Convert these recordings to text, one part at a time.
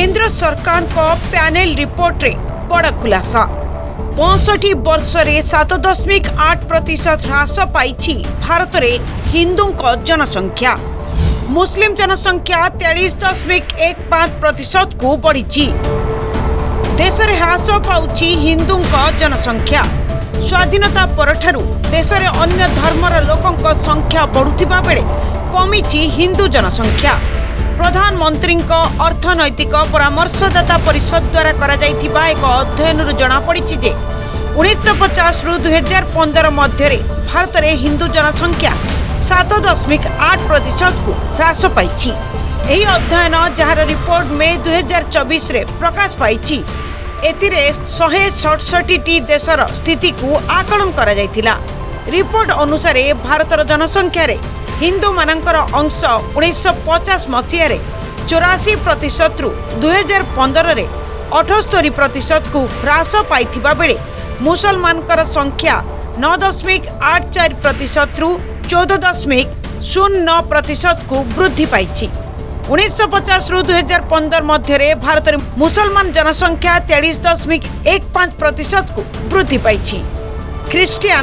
केंद्र सरकार को पैनल रिपोर्ट रे बड़ खुलासा 65 वर्ष रे 7.8% ह्रास पाई भारत रे हिंदू जनसंख्या। मुस्लिम जनसंख्या 43.15% को बढ़ी। देश में ह्रास पाउची हिंदू जनसंख्या। स्वाधीनता परठारु देश में अन्य धर्मर लोकों संख्या बढ़ुथिबा बेले कमिची हिंदू जनसंख्या। प्रधानमंत्री अर्थनैतिक परामर्शदाता परिषद द्वारा करा जाइथिबा एक अध्ययन जना पड़ी जे 1950 रु 2015 मध्य भारत में हिंदू जनसंख्या 7.8% को ह्रास पाई। यही अध्ययन जार रिपोर्ट में 2024 रे प्रकाश पाई। एथिरे 167टी देशर स्थिति को आकलन करा जाइथिला। रिपोर्ट अनुसार भारतर जनसंख्या रे हिंदू मानकर अंश 1950 मसीह 84% रु 2015 रे 78% को ह्रास पाइथिबा बेले मुसलमानकर संख्या 9.84% रु 14.09% को वृद्धि पाई। 1950 रु 2015 मध्य भारत में मुसलमान जनसंख्या 43.15% को वृद्धि पाई। ख्रिस्टियान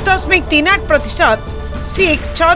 5.38%, सिख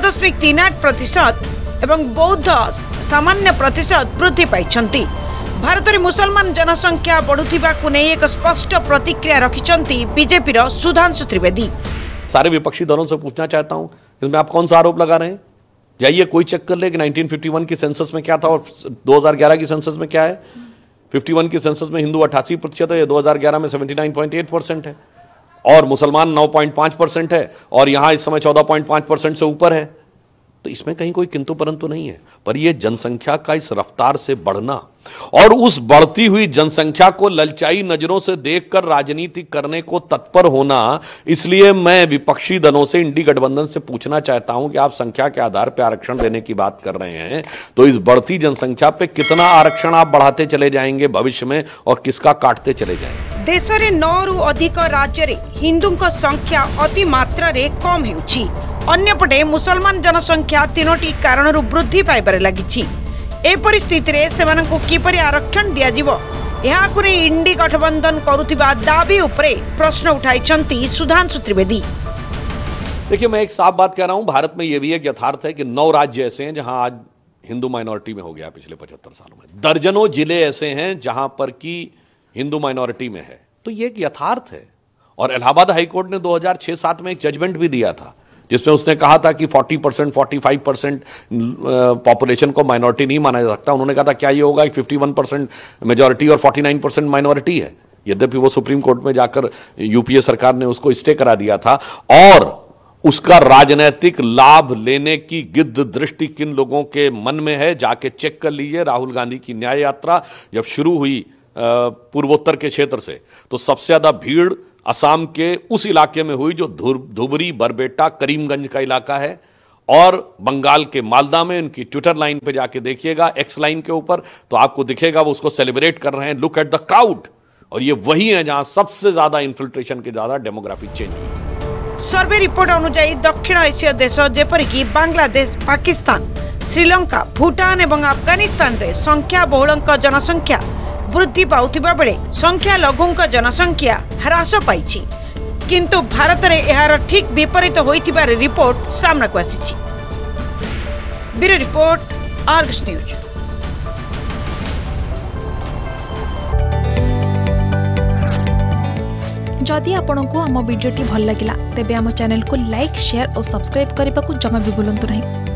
6.38% एवं बौद्ध सामान्य प्रतिशत वृद्धि पाई। भारत में मुसलमान जनसंख्या बढ़ुथिबा को नहीं एक स्पष्ट प्रतिक्रिया रखिछंती बीजेपी रो सुधांशु त्रिवेदी। सारे विपक्षी दलों से पूछना चाहता हूं, इसमें आप कौन सा आरोप लगा रहे हैं? जाइए कोई चेक कर ले कि 1951 की सेंसस में क्या था और 2011 की सेंसस में क्या है। 51 की सेंसस में हिंदू 88% है, 2011 में 79.8% है और मुसलमान 9.5% है और यहाँ इस समय 14.5% से ऊपर है। तो इसमें कहीं कोई किंतु परंतु नहीं है। पर यह जनसंख्या का इस रफ्तार से बढ़ना और उस बढ़ती हुई जनसंख्या को ललचाई नजरों से देखकर राजनीति करने को तत्पर होना, इसलिए मैं विपक्षी दलों से इंडी गठबंधन से पूछना चाहता हूं कि आप संख्या के आधार पर आरक्षण देने की बात कर रहे हैं तो इस बढ़ती जनसंख्या पे कितना आरक्षण आप बढ़ाते चले जाएंगे भविष्य में और किसका काटते चले जाएंगे? देश में 9 रु अधिक राज्य में हिंदू संख्या अति मात्रा रे कम होउची। अन्यपटे मुसलमान जनसंख्या 3टी कारणरू वृद्धि पाइबारे लागिछि। ए परिस्थिति रे सेमानंकु किपरि आरक्षण दिया जिवो एहाकु रे इंडी गठबंधन करुथिबा दाबी उपरे प्रश्न उठाइछंती सुधांशु त्रिवेदी। देखिए, मैं एक साफ बात कह रहा हूं, भारत में यह भी एक यथार्थ है कि 9 राज्य ऐसे हैं जहां आज हिंदू माइनॉरिटी में हो गया पिछले 75 सालों में। दर्जनों जिले ऐसे हैं जहां पर की हिंदू माइनॉरिटी में है। तो ये एक यथार्थ है। और इलाहाबाद हाईकोर्ट ने 2006-07 में एक जजमेंट भी दिया था जिसमें उसने कहा था कि 40% 45% पॉपुलेशन को माइनॉरिटी नहीं माना जा सकता। उन्होंने कहा था क्या ये होगा कि 51% मेजॉरिटी और 49% माइनॉरिटी है। यद्यपि वो सुप्रीम कोर्ट में जाकर यूपीए सरकार ने उसको स्टे करा दिया था और उसका राजनीतिक लाभ लेने की गिद्ध दृष्टि किन लोगों के मन में है जाके चेक कर लीजिए। राहुल गांधी की न्याय यात्रा जब शुरू हुई पूर्वोत्तर के क्षेत्र से तो सबसे ज्यादा भीड़ असम के उस इलाके में हुई जो धुबरी, बरबेटा, करीमगंज का इलाका है और बंगाल के मालदा में। उनकी ट्विटर लाइन पे जाके देखिएगा, एक्स लाइन के ऊपर, तो आपको दिखेगा वो उसको सेलिब्रेट कर रहे हैं। Look at the crowd. और ये वही है जहां सबसे ज्यादा इन्फिल्ट्रेशन के ज्यादा डेमोग्राफिक चेंज हुई। सर्वे रिपोर्ट अनुसार दक्षिण एशिया देश जेपरिक बांग्लादेश, पाकिस्तान, श्रीलंका, भूटान और अफगानिस्तान रे संख्या बहुलंक जनसंख्या वृद्धि पाउथिबा बेले संख्या लघुंक जनसंख्या ह्रास पाइछि। किंतु भारत रे एहार ठीक विपरीत होइथिबार रिपोर्ट सामना को आसीछि। Bureau report, Argus news. जदि आपंक आम भिडी भल लगा तेब आम चैनल को लाइक, शेयर और सब्सक्राइब करने को जमा भी भूलु नहीं।